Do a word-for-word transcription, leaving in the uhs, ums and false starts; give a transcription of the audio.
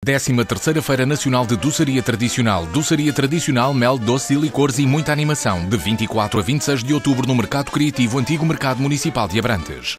décima terceira Feira Nacional de Doçaria Tradicional. Doçaria Tradicional, mel, doce e licores e muita animação. De vinte e quatro a vinte e seis de outubro no Mercado Criativo, Antigo Mercado Municipal de Abrantes.